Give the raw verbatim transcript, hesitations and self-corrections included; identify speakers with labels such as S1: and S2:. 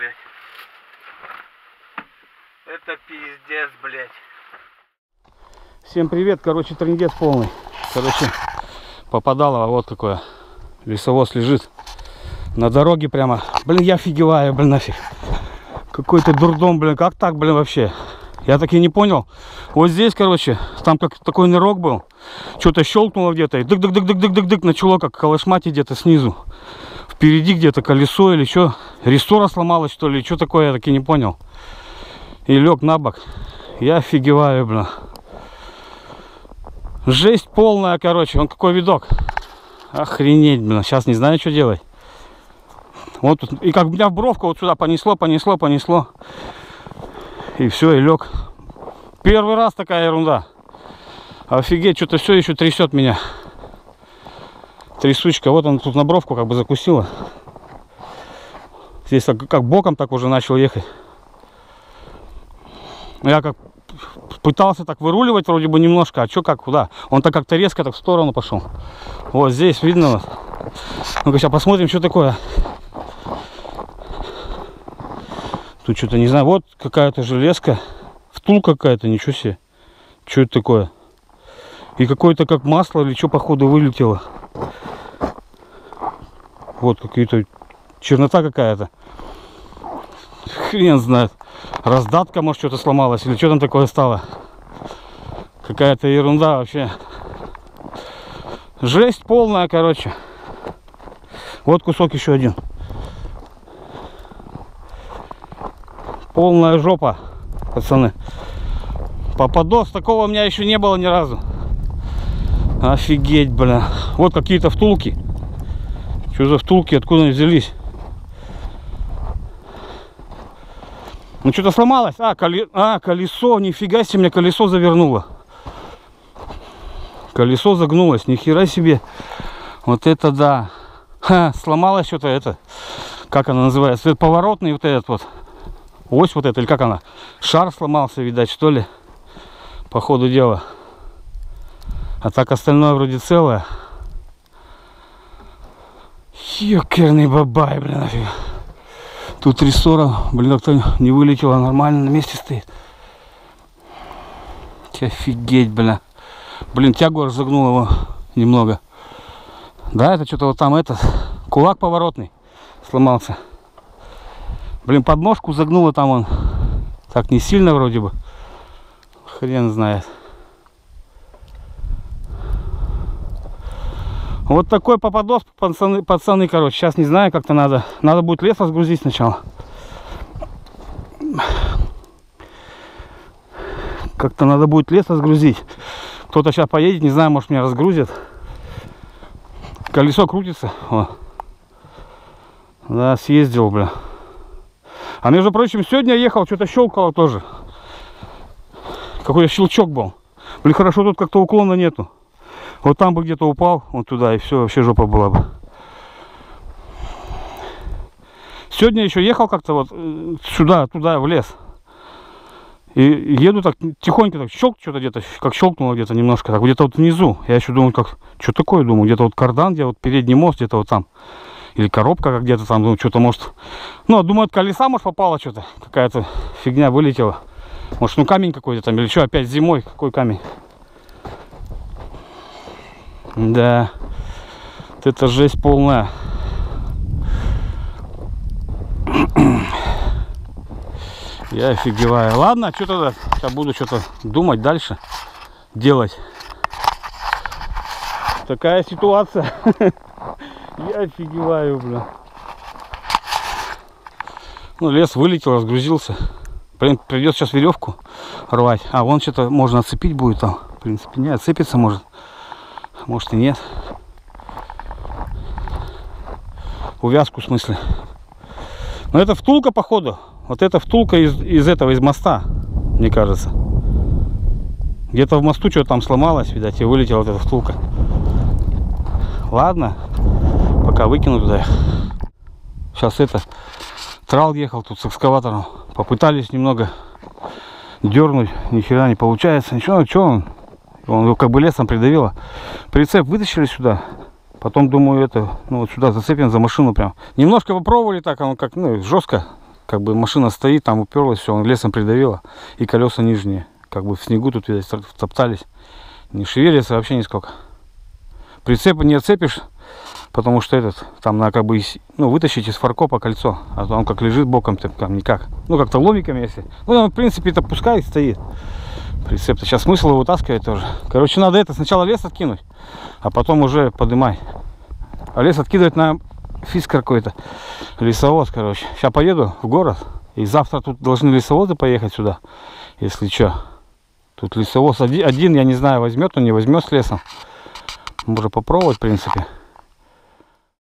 S1: блядь. Это пиздец, блядь.
S2: Всем привет, короче, трындец полный. Короче, попадало, вот какое. Лесовоз лежит на дороге прямо. Блин, я офигеваю, блин, нафиг. Какой-то дурдом, блин, как так, блин, вообще? Я так и не понял. Вот здесь, короче, там как такой нырок был. Что-то щелкнуло где-то. И дык-дык-дык-дык-дык-дык начало как колошматить где-то снизу. Впереди где-то колесо или что. Рессора сломалась, что ли. Что такое, я так и не понял. И лег на бок. Я офигеваю, блин. Жесть полная, короче. Вон какой видок. Охренеть, блин. Сейчас не знаю, что делать. Вот тут. И как меня в бровку вот сюда понесло, понесло, понесло. И все, и лег. Первый раз такая ерунда. Офигеть, что-то все еще трясет меня. Трясучка. Вот он тут на бровку как бы закусила. Здесь как, как боком так уже начал ехать. Я как пытался так выруливать вроде бы немножко. А что как, куда? Он так как-то резко так в сторону пошел. Вот здесь видно вас. Ну-ка сейчас посмотрим, что такое. Тут что-то не знаю. Вот какая-то железка. Втулка какая-то, ничего себе. Что это такое? И какое-то как масло или что походу вылетело. Вот какие-то чернота какая-то. Хрен знает. Раздатка, может, что-то сломалось. Или что там такое стало. Какая-то ерунда вообще. Жесть полная, короче. Вот кусок еще один. Полная жопа, пацаны. Попадос, такого у меня еще не было ни разу. Офигеть, бля. Вот какие-то втулки. Что за втулки, откуда они взялись? Ну что-то сломалось. А, коле... а, колесо, нифига себе, мне колесо завернуло. Колесо загнулось, нихера себе. Вот это да. Ха, сломалось что-то это. Как она называется? Это поворотный вот этот вот. Ось вот это, или как она? Шар сломался, видать, что ли? По ходу дела. А так остальное вроде целое. Ёкерный бабай, блин, нафиг. Тут рессора, блин, как-то не вылетела, нормально на месте стоит. Офигеть, блин. Блин, тягу разогнул его немного. Да, это что-то вот там, этот, кулак поворотный сломался. Блин, подножку загнуло там он. Так не сильно вроде бы. Хрен знает. Вот такой попадос, пацаны, пацаны, короче. Сейчас не знаю, как-то надо. Надо будет лес разгрузить сначала. Как-то надо будет лес разгрузить. Кто-то сейчас поедет, не знаю, может меня разгрузит. Колесо крутится. О. Да, съездил, бля. А между прочим, сегодня я ехал, что-то щелкало тоже. Какой-то щелчок был. Блин, хорошо, тут как-то уклона нету. Вот там бы где-то упал, вот туда, и все, вообще жопа была бы. Сегодня еще ехал как-то вот сюда, туда, в лес. И еду так, тихонько так, щелк что-то где-то, как щелкнуло где-то немножко, так где-то вот внизу. Я еще думаю, как, что такое, думаю, где-то вот кардан, где вот передний мост, где-то вот там. Или коробка как где-то там, ну, что-то может... Ну, думаю, от колеса, может, попало что-то. Какая-то фигня вылетела. Может, ну, камень какой-то там. Или что, опять зимой? Какой камень? Да. Вот это жесть полная. Я офигеваю. Ладно, что тогда? Сейчас буду что-то думать дальше. Делать. Такая ситуация. Я офигеваю, бля. Ну, лес вылетел, разгрузился. Блин, придется сейчас веревку рвать. А, вон что-то можно отцепить будет там. В принципе, не отцепится может. Может и нет. Увязку в смысле. Но это втулка, походу. Вот это втулка из, из этого, из моста, мне кажется. Где-то в мосту что-то там сломалось, видать, и вылетела вот эта втулка. Ладно. Пока выкину туда. Сейчас это трал ехал тут с экскаватором. Попытались немного дернуть. Ни хера не получается. Ничего, что он? Он его как бы лесом придавило. Прицеп вытащили сюда. Потом думаю, это, ну вот сюда зацепим за машину прям. Немножко попробовали так, он как, ну, жестко. как бы машина стоит, там уперлась, все, он лесом придавило. И колеса нижние, как бы в снегу тут, видать, топтались. Не шевелится вообще нисколько. Прицеп не отцепишь, потому что этот, там надо как бы, ну, вытащить из фаркопа кольцо. А то он как лежит боком, там никак. Ну, как-то ломиками, если. Ну, он, в принципе, это пускай стоит. Прицеп-то. Сейчас смысл его вытаскивать тоже. Короче, надо это, сначала лес откинуть, а потом уже поднимай. А лес откидывать на физ какой-то. Лесовоз, короче. Сейчас поеду в город. И завтра тут должны лесовозы поехать сюда. Если что. Тут лесовоз один, один, я не знаю, возьмет он, не возьмет с лесом. Можно попробовать, в принципе.